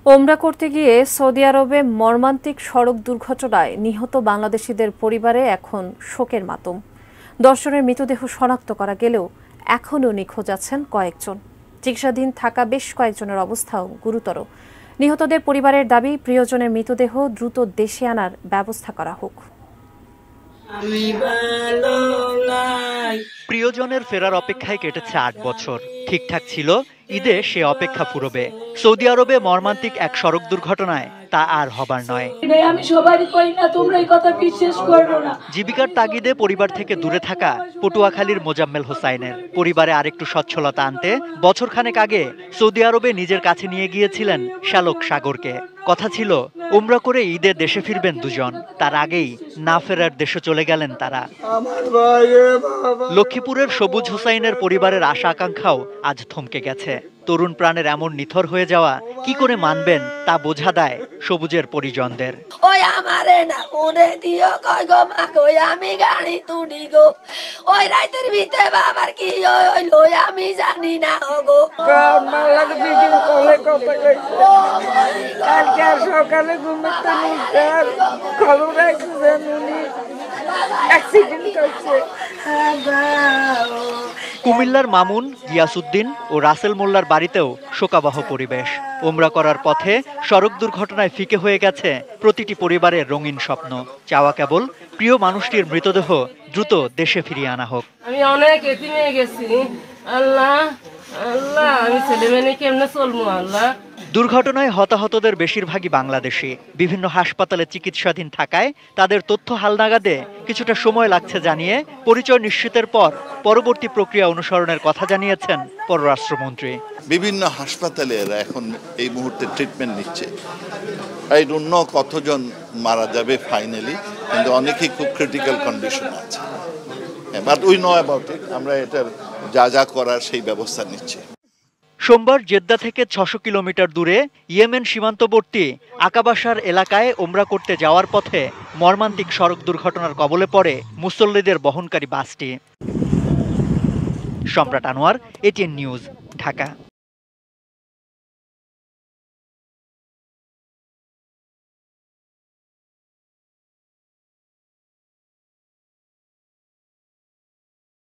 ওমরা করতে গিয়ে সৌদি আরবে মর্মান্তিক সড়ক দুর্ঘটনায় নিহত বাংলাদেশিদের পরিবারে এখন শোকের মাতম। 10 জনের মৃতদেহ শনাক্ত করা গেলেও এখনও নিখোঁজ আছেন কয়েকজন। চিকিৎসাধীন থাকা বেশ কয়েকজনের অবস্থাও গুরুতর। নিহতদের পরিবারের দাবি, প্রিয়জনের মৃতদেহ দ্রুত দেশে আনার ব্যবস্থা করা হোক। প্রিয়জনের ফেরার অপেক্ষায় কেটেছে 8 বছর। ঠিকঠাক ছিল, ঈদে সে অপেক্ষা ফুরবে। সৌদি আরবে মর্মান্তিক এক সড়ক দুর্ঘটনায় তা আর হবার নয়। আমি সবারই কই না, তোমরা এই কথা বিশ্বাস করো না। জীবিকার তাগিদে পরিবার থেকে দূরে থাকা পটুয়াখালীর মোজাম্মেল হোসাইনের পরিবারে আরেকটু সচ্ছলতা আনতে বছরখানেক আগে সৌদি আরবে নিজের কাছে নিয়ে গিয়েছিলেন শ্যালক সাগরকে। কথা ছিল উমরা করে ঈদে দেশে ফিরবেন দুজন, তার আগেই না ফেরার দেশে চলে গেলেন তারা। লক্ষ্মীপুরের সবুজ হোসাইনের পরিবারের আশা আকাঙ্ক্ষাও আজ থমকে গেছে। তরুণ প্রাণের এমন নিথর হয়ে যাওয়া কি করে মানবেন তা বোঝা দেয় সবুজের পরিজনদের। ওই আমারে না কোনে দিও কই গো মা কই আমি গাড়ি তুলি গো, ওই রাতের ভিতরে বাবার কি হইলো আমি জানি না গো। আমার লাগে ভিডিও কলে কথা কইছে, কালকে সকালে ঘুমতে নিতে খবর রাখছেন উনি অ্যাক্সিডেন্ট করছে। কুমিল্লার মামুন, গিয়াসউদ্দিন ও রাসেল মোল্লার বাড়িতেও শোকাবহ পরিবেশ। উমরা করার পথে সড়ক দুর্ঘটনায় ফিকে হয়ে গেছে প্রতিটি পরিবারের রঙিন স্বপ্ন। চাওয়া কেবল প্রিয় মানুষটির মৃতদেহ দ্রুত দেশে ফিরিয়ে আনা হোক। আমি অনেক এতিমে গেছি, আল্লাহ আল্লাহ আমি ছেলে মেয়ে কেমনে চলবো আল্লাহ। দুর্ঘটনায় হতাহতদের বেশিরভাগই বাংলাদেশি। বিভিন্ন হাসপাতালে চিকিৎসাধীন থাকায় তাদের তথ্য হালনাগাদে কিছুটা সময় লাগছে জানিয়ে পরিচয় নিশ্চিতের পর পরবর্তী প্রক্রিয়া অনুসরণের কথা জানিয়েছেন পররাষ্ট্রমন্ত্রী। বিভিন্ন হাসপাতালে এরা এখন এই মুহূর্তে ট্রিটমেন্ট নিচ্ছে। এই অন্য কতজন মারা যাবে ফাইনালি, কিন্তু অনেকেই খুব ক্রিটিক্যাল কন্ডিশন আছে। But we know about it, আমরা এটার যা যা করার সেই ব্যবস্থা নিচ্ছি। সোমবার জেদ্দা থেকে 600 কিলোমিটার দূরে ইয়েমেন সীমান্তবর্তী আকাবাসার এলাকায় ওমরা করতে যাওয়ার পথে মর্মান্তিক সড়ক দুর্ঘটনার কবলে পড়ে মুসল্লিদের বহনকারী বাসটি। সম্রাট আনোয়ার, ATN নিউজ, ঢাকা।